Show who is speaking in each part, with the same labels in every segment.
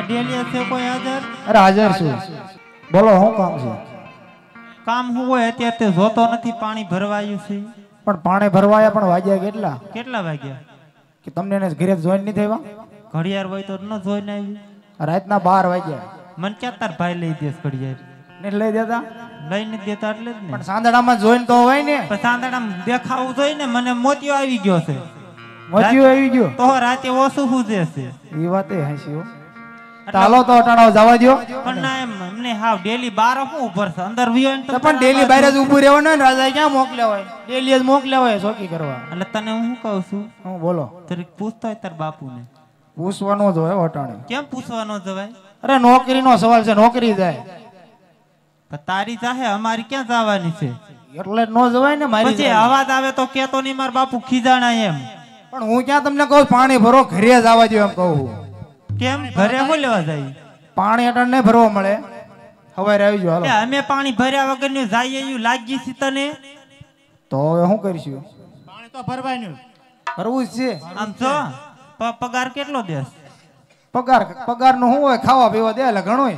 Speaker 1: Daily છે કોઈ હાજર?
Speaker 2: અરે હાજર છું, બોલો શું કામ છે?
Speaker 1: કામ શું હોય, અત્યારે તે જોતો નથી પાણી ભરવાયું છે.
Speaker 2: પણ પાણી ભરવાયા પણ વાગ્યા કેટલા?
Speaker 1: કેટલા વાગ્યા?
Speaker 2: કે તમને એને ઘરે જોઈન નહીં થયા?
Speaker 1: ઘડિયાળ હોય તો ન જોઈને આવી.
Speaker 2: રાતના 12 વાગ્યા.
Speaker 1: મને ક્યાં તાર ભાઈ લઈ દેસ ઘડિયાળ?
Speaker 2: ને લઈ દેતા?
Speaker 1: લઈ નથી દેતા એટલે જ ને.
Speaker 2: પણ સાંદડામાં જોઈન તો હોય ને.
Speaker 1: પણ સાંદડામાં દેખાવું જોઈએ ને. મને મોતિયો આવી ગયો છે.
Speaker 2: મોતિયો આવી ગયો
Speaker 1: તો રાતે ઓછું સુજે છે.
Speaker 2: એ વાતે હસી હો. ચાલો તો અટાણો જવા દો.
Speaker 1: પણ ના એમ અમને હાવ ડેલી 12 હું ઉભર છે અંદર વિયો ને.
Speaker 2: પણ ડેલી બહાર જ ઊભું રહેવાનું ને. રાજા ક્યાં મોકલ્યા હોય? ડેલી જ મોકલ્યા હોય ચોકી કરવા.
Speaker 1: એટલે તને હું શું કહું છું?
Speaker 2: હું બોલો.
Speaker 1: તરીક પૂછતો હોય તાર બાપુને.
Speaker 2: પૂછવાનો જ હોય અટાણે.
Speaker 1: કેમ પૂછવાનો જવાય?
Speaker 2: અરે નોકરીનો સવાલ છે, નોકરી જાય.
Speaker 1: તારી જાહે અમારી ક્યાં જવાની છે?
Speaker 2: એટલે નો જવાય ને. મારી
Speaker 1: પછી અવાજ આવે તો કેતો નહીં માર બાપુ ખીજાણા એમ.
Speaker 2: પણ હું ક્યાં તમને કહું પાણી ભરો ઘરે જ આવવા દો એમ કહું.
Speaker 1: કેમ ઘરે હું લેવા જાય?
Speaker 2: પાણી અટણ નહીં ભરવા મળે. હવારે આવી જાવ. હાલો
Speaker 1: અમે પાણી ભર્યા વગર નું જાય એવું લાગી છે તને?
Speaker 2: તો હવે શું કરીશું?
Speaker 3: પાણી તો ભરવાનું.
Speaker 2: ભરવું જ છે.
Speaker 1: આમ જો પગાર કેટલો દેસ?
Speaker 2: પગાર નું શું હોય? ખાવા પીવા દે એટલે ઘણું.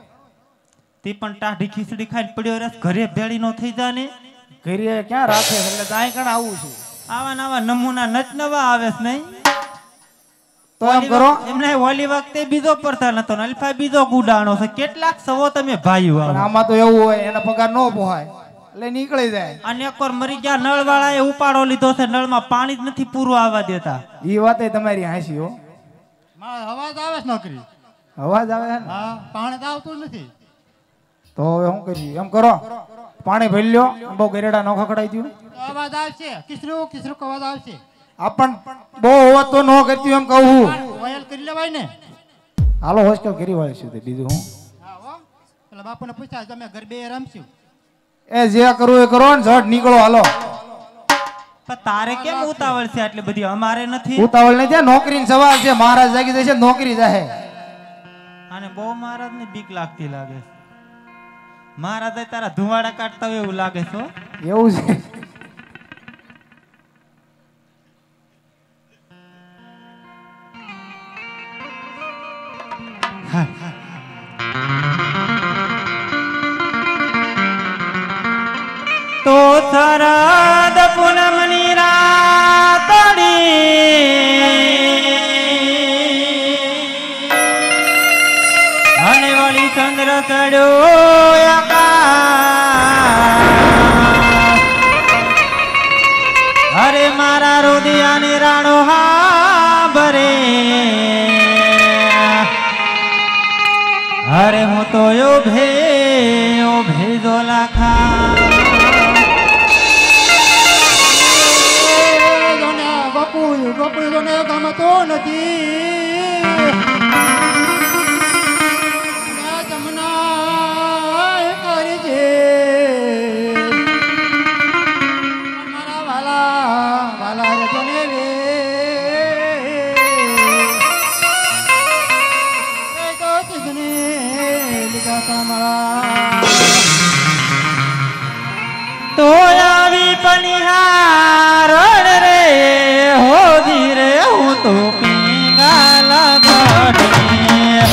Speaker 1: તે પણ ટાઢી ખીચડી ખાઈને પડ્યો રસ ઘરે ભેળી નો થઈ જાય ને.
Speaker 2: ઘરે ક્યાં રાખે? એટલે ત્યાં કણ આવું છું.
Speaker 1: આવા નવા નમૂના નચ નવા આવે છે નહીં?
Speaker 2: તો એમ કરો.
Speaker 1: એમને ઓલી વખતે બીજો પડતા નતો ને અલ્ફા બીજો ગુડાણો છે. કેટલાક સવો તમે ભાઈઓ આવો.
Speaker 2: આમાં તો એવું હોય એના પગાર નો પોહાય એટલે નીકળી જાય.
Speaker 1: અને એકવાર મરી ગયા નળ વાળા એ ઉપાડો લીધો છે. નળમાં પાણી જ નથી પૂરું આવવા દેતા.
Speaker 2: એ વાતે તમારી હાસી હો.
Speaker 3: અવાજ આવે છે નોકરી.
Speaker 2: અવાજ આવે છે ને?
Speaker 3: હા, પાણી તો આવતું નથી.
Speaker 2: તો હવે શું કરીએ? એમ કરો પાણી ભરી લ્યો. બહુ ગરેડા નો ખકડાઈ દઉં.
Speaker 3: અવાજ આવશે. કિસરું કિસરું અવાજ આવશે.
Speaker 2: આપણ બહુ હોત તો ન કરતી એમ કહું.
Speaker 3: ઓયલ કરી લેવાય ને.
Speaker 2: હાલો હોસ્ટેલ કરી વાળી છે બીજું હું.
Speaker 3: હા હો. એટલે બાપુને પૂછ્યા તમે ઘર બે રમશું.
Speaker 2: એ જે કરવું એ કરો ને ઝટ નીકળો. હાલો.
Speaker 1: તારે કેમ ઉતાવળ છે આટલી બધી? અમારે નથી
Speaker 2: ઉતાવળ નહીં. ત્યાં નોકરીનો સવાલ છે. મહારાજ જાગી જશે નોકરી જાહે.
Speaker 1: અને બહુ મહારાજ ની બીક લાગતી લાગે છે. મહારાજ તારા ધુવાડા કાઢતા હોય એવું લાગે છે.
Speaker 2: એવું છે.
Speaker 1: તો શરદ પૂનમની રાતડી અને વળી ચંદ્ર ચડ્યો અરે મારા રુદિયાની રાણો હા ભરે. અરે હું તો યો ભેજો લાખા.
Speaker 3: ગોકુળ જોને ગમતો નથી. જમના કરી છે મારા વાલા વાલા રે જોને રે. તો કિસને લીધા તમારા
Speaker 1: તો આવી પનિહાર રે હો ધીરે હું તો પીંગાલા કાઢી.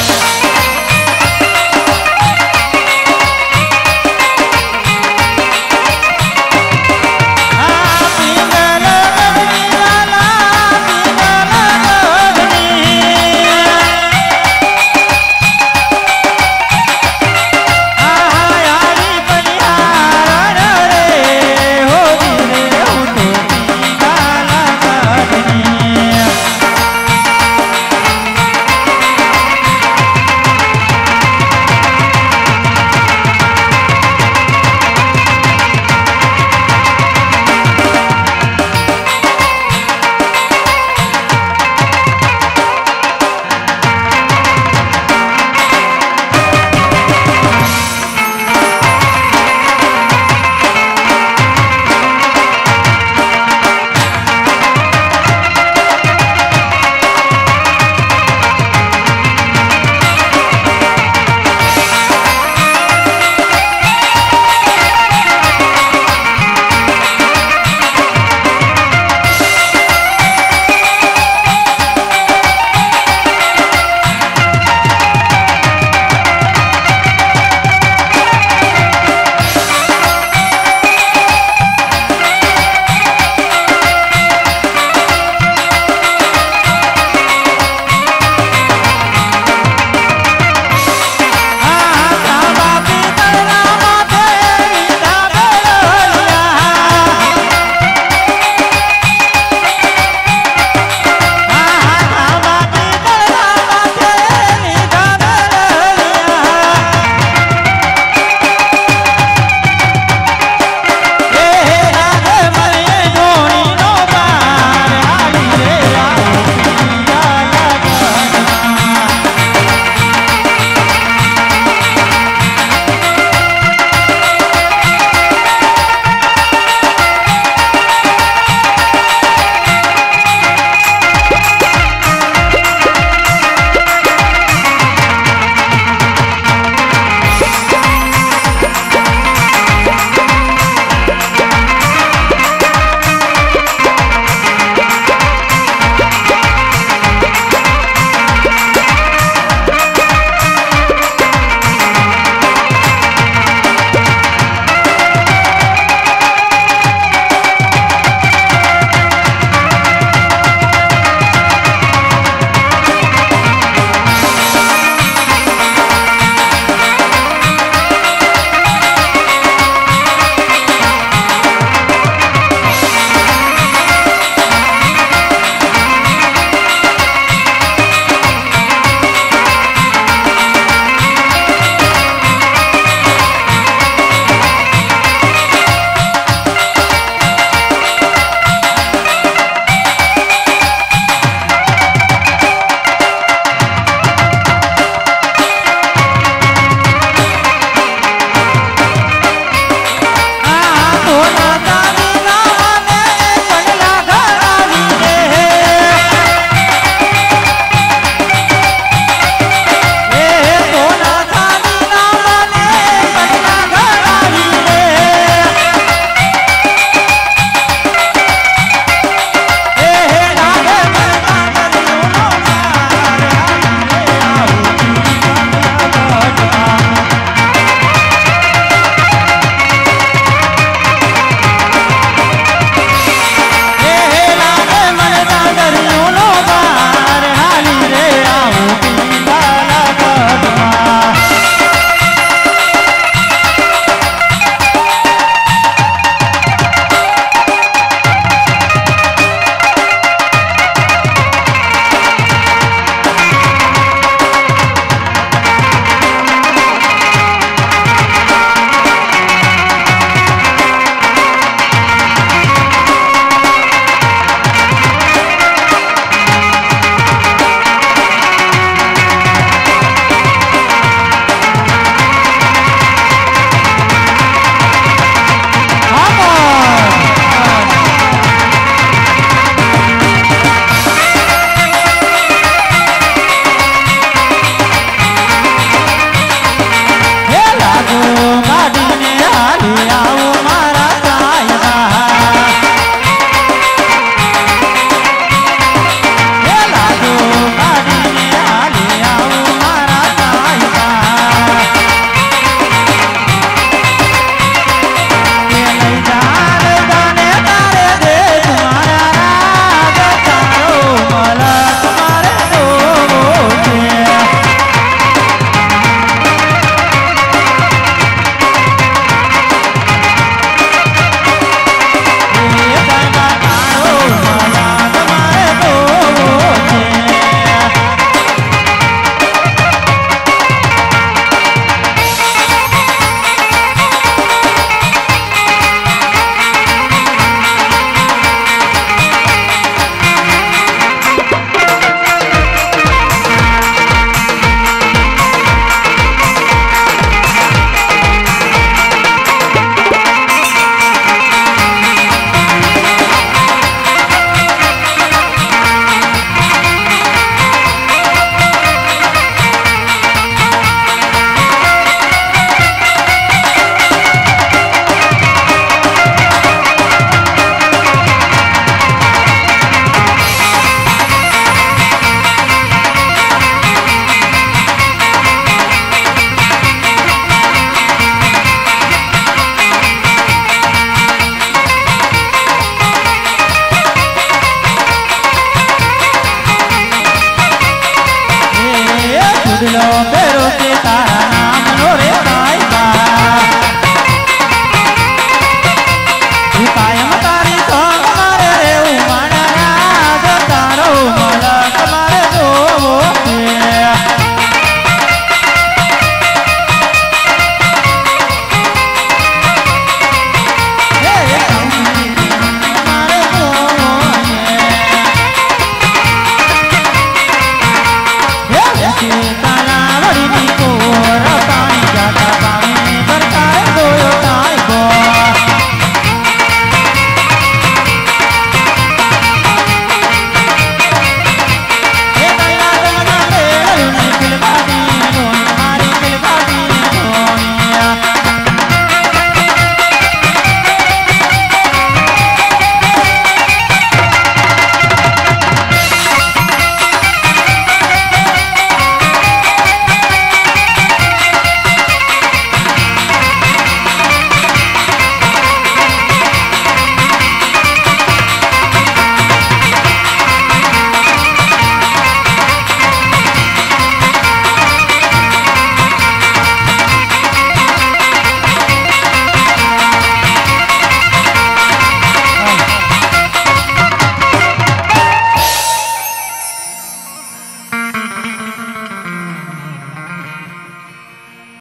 Speaker 2: ડગલો